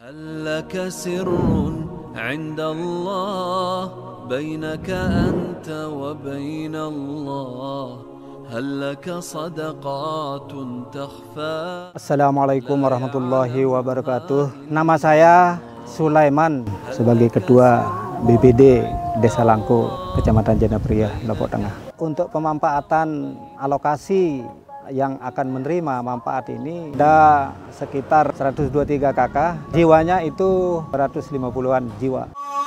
هل لك سر عند الله بينك أنت وبين الله هل لك صدقات تخفى. Assalamualaikum warahmatullahi wabarakatuh. Nama saya Sulaiman sebagai Ketua BPD Desa Langko, Kecamatan Janapriah, Lombok Tengah. Untuk pemanfaatan alokasi yang akan menerima manfaat ini ada sekitar 123 kakak, jiwanya itu 150-an jiwa.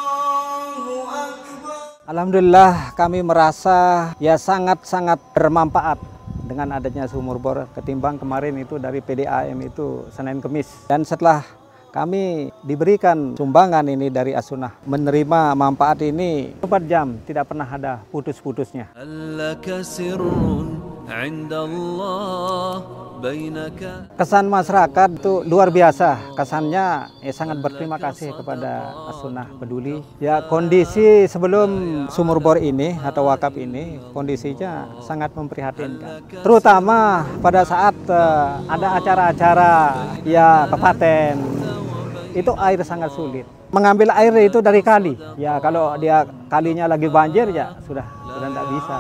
Alhamdulillah kami merasa ya sangat-sangat bermanfaat dengan adanya sumur bor ketimbang kemarin itu dari PDAM itu Senin Kemis. Dan setelah kami diberikan sumbangan ini dari As-Sunnah, menerima manfaat ini 4 jam tidak pernah ada putus-putusnya. Kesan masyarakat itu luar biasa. Kesannya sangat berterima kasih kepada As-Sunnah peduli. Ya, kondisi sebelum sumur bor ini atau wakaf ini kondisinya sangat memprihatinkan. Terutama pada saat ada acara-acara ya kepaten, itu air sangat sulit. Mengambil air itu dari kali. Ya kalau dia kalinya lagi banjir ya sudah tidak bisa.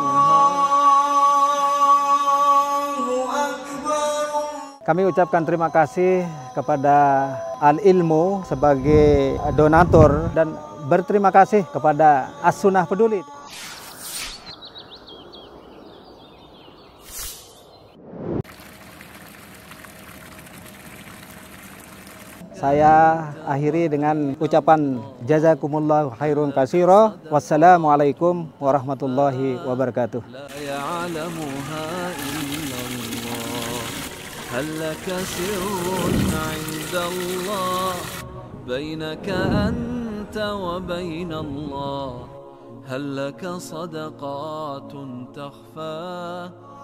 Kami ucapkan terima kasih kepada Al-Ilmu sebagai donatur dan berterima kasih kepada As-Sunnah peduli. Saya akhiri dengan ucapan jazakumullahu khairun katsira. Wassalamualaikum warahmatullahi wabarakatuh. هل لك سر عند الله بينك أنت وبين الله هل لك صدقات تخفى